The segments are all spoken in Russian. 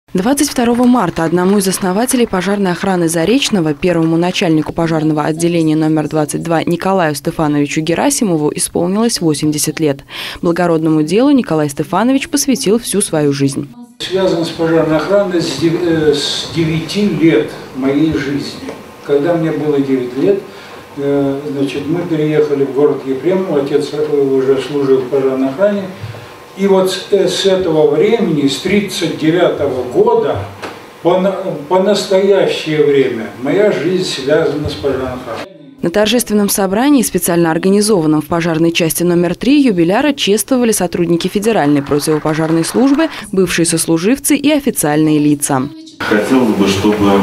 22 марта одному из основателей пожарной охраны Заречного, первому начальнику пожарного отделения номер 22 Николаю Стефановичу Герасимову исполнилось 80 лет. Благородному делу Николай Стефанович посвятил всю свою жизнь. Связан с пожарной охраной с 9 лет моей жизни. Когда мне было 9 лет, мы переехали в город Ефремов, отец уже служил в пожарной охране. И вот с этого времени, с 1939 года, по настоящее время, моя жизнь связана с пожарной охраной. На торжественном собрании, специально организованном в пожарной части номер 3, юбиляра чествовали сотрудники Федеральной противопожарной службы, бывшие сослуживцы и официальные лица. Хотелось бы, чтобы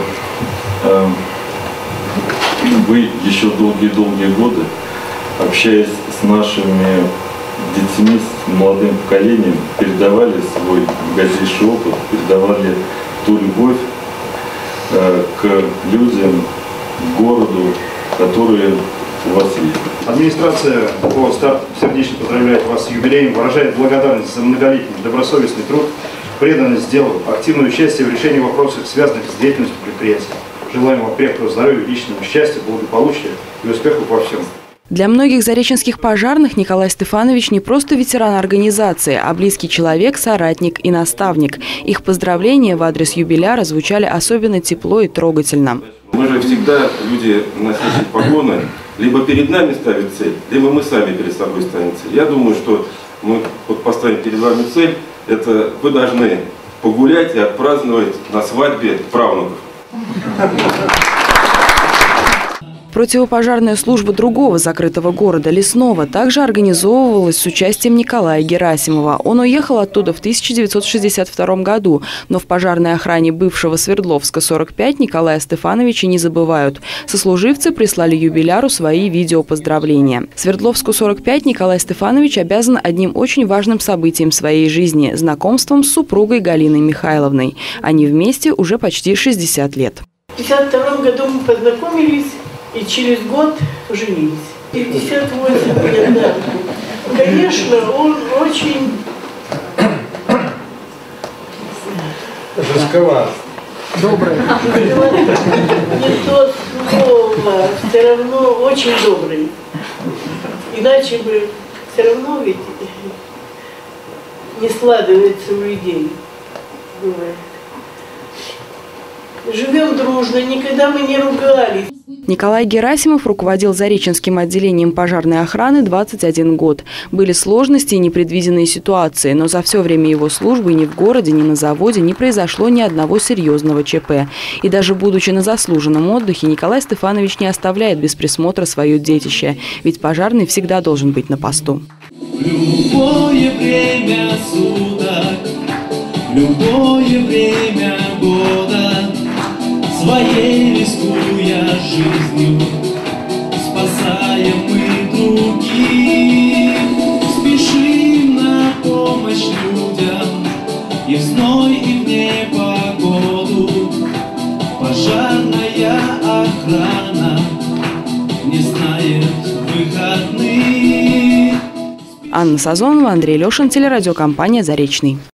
вы еще долгие-долгие годы, общаясь с нашими детьми, с молодым поколением, передавали свой богатейший опыт, передавали ту любовь к людям, к городу, которые у вас есть. Администрация по старту сердечно поздравляет вас с юбилеем, выражает благодарность за многолетний добросовестный труд, преданность делу, активное участие в решении вопросов, связанных с деятельностью предприятия. Желаем вам крепкого здоровья, личного счастья, благополучия и успехов во всем. Для многих зареченских пожарных Николай Стефанович не просто ветеран организации, а близкий человек, соратник и наставник. Их поздравления в адрес юбиляра звучали особенно тепло и трогательно. Мы же всегда люди, носящие погоны, либо перед нами ставят цель, либо мы сами перед собой ставим цель. Я думаю, что мы поставим перед вами цель, это вы должны погулять и отпраздновать на свадьбе правнуков. Противопожарная служба другого закрытого города, Лесного, также организовывалась с участием Николая Герасимова. Он уехал оттуда в 1962 году, но в пожарной охране бывшего Свердловска 45 Николая Стефановича не забывают. Сослуживцы прислали юбиляру свои видеопоздравления. Свердловску 45 Николай Стефанович обязан одним очень важным событием своей жизни – знакомством с супругой Галиной Михайловной. Они вместе уже почти 60 лет. В 1952 году мы познакомились. И через год женились. 58 лет, да. Конечно, он очень... Жестковат. Добрый. Не то слово, все равно очень добрый. Иначе бы все равно ведь не складывается у людей. Бывает. Живем дружно, никогда мы не ругались. Николай Герасимов руководил Зареченским отделением пожарной охраны 21 год. Были сложности и непредвиденные ситуации, но за все время его службы ни в городе, ни на заводе не произошло ни одного серьезного чп. И даже будучи на заслуженном отдыхе, Николай Стефанович не оставляет без присмотра свое детище. Ведь пожарный всегда должен быть на посту. В любое время суток, в любое время года, своей рискуя жизнью, спасаем мы других, спешим на помощь людям и в зной, и в непогоду. Пожарная охрана не знает выходных. Анна Сазонова, Андрей Лешин, телерадиокомпания «Заречный».